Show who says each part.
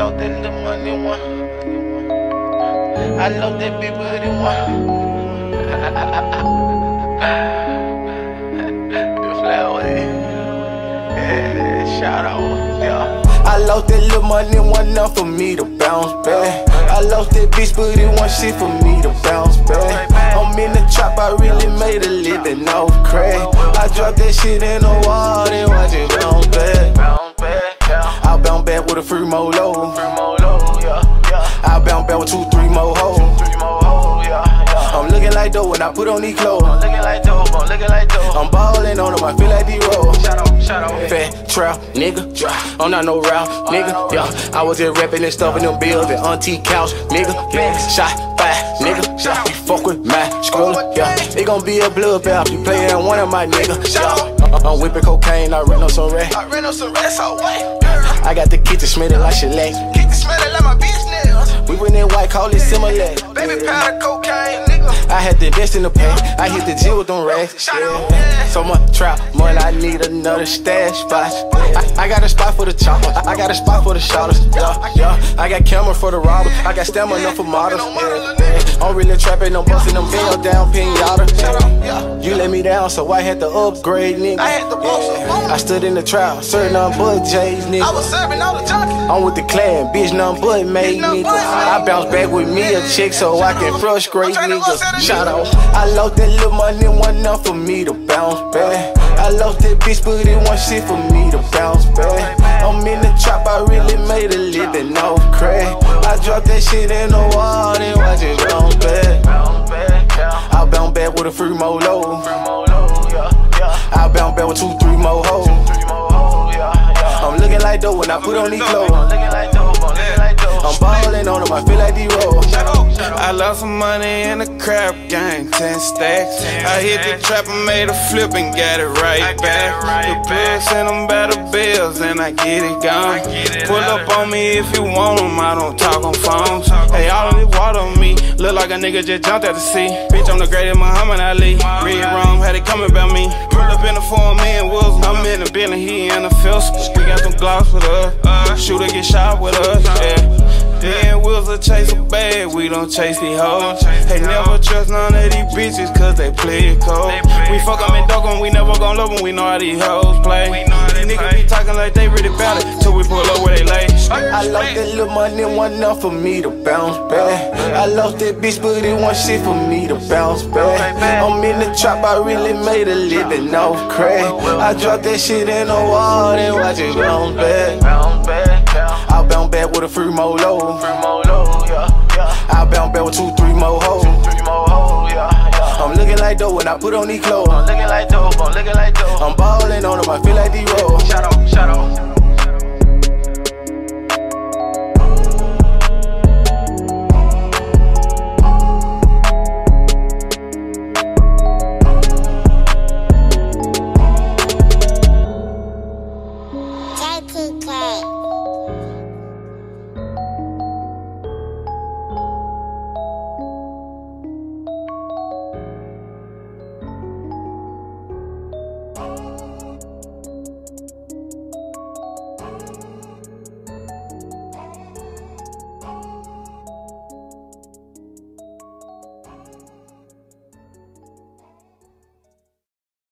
Speaker 1: lost that little money one. I lost that big booty one. The flower, yeah, shout out, yeah. I lost that little money one enough for me to bounce back. I lost that bitch, but it want shit for me to bounce back. I'm in the trap, I really made a living off crack. I dropped that shit in the water and watch it bounce back. I bounce back with a free molo. I bounce back with 2, 3 more hoes. I'm looking like dope when I put on these clothes. I'm ballin' on them, I feel like D-Roll. Fat trap, nigga. I'm not no rap, nigga. Yeah, I was just rapping and stuffing them bills and auntie couch, nigga. Shot 5, nigga. You fuck with my scroll, yeah. It gon' be a bloodbath. You playin' one of my niggas. Yeah. I'm whipping cocaine, I ran on some rats. I got the kitchen smelling like shellac.
Speaker 2: Smelling like my bitch nails.
Speaker 1: We went in white, call it similar.
Speaker 2: Baby powder cocaine, nigga.
Speaker 1: I had to invest in the pay. I hit the gym with them racks. Yeah. So much trap money, I need another stash spot. I got a spot for the chopper. I got a spot for the shotters. Yeah. I got camera for the robbers. I got stamina for models. Yeah. I'm really trapping, I'm busting them bills down, pinata. Yeah. You let me down, so I had to upgrade, nigga. I stood in the trap, serving none but J's, nigga.
Speaker 2: I was serving all the junkies.
Speaker 1: I'm with the clan, bitch, none but made, nigga. I bounce back with me a chick so I can frustrate niggas. Shout out. I lost that little money, one enough for me to bounce back. I lost that bitch, but it want shit for me to bounce back. I'm in the trap, I really made a living off crack. I dropped that shit in the water and watch it bounce back. I bounce back with a free molo. I bounce back with 2, 3 more hoes. I'm looking like dope when I put on these clothes. I'm ballin' on them, I feel like D-Roll.
Speaker 3: I lost some money in the crap game, 10 stacks. I hit the trap and made a flip and got it right back. The plug send them better bills and I get it gone. Pull up on me if you want them, I don't talk on phones. Hey, all of this water on me, look like a nigga just jumped out the sea. Bitch, I'm the greatest Muhammad Ali. Read wrong, had it coming about me. Pull up in the form, me and Wizza. I'm in the building, he in the field. We got some gloss with us. Shooter get shot with us, yeah. Then Wizza chase a bag, we don't chase these hoes. Hey, never trust none of these bitches, cause they play it cold. We fuck them and dog them, we never gon' love them, we know how these hoes play. These niggas be talking like they really bad it, till we pull up where they lay.
Speaker 1: I lost that little money, one enough for me to bounce back. I lost that bitch, but it want shit for me to bounce back. I'm in the trap, I really made a living off crack. I dropped that shit in the water and watch it bounce back. I bounce back with a free molo. I bounce back with 2, 3 more hoes. I'm looking like dope when I put on these clothes. I'm ballin' on them, I feel like D-Roll.
Speaker 2: Shout out.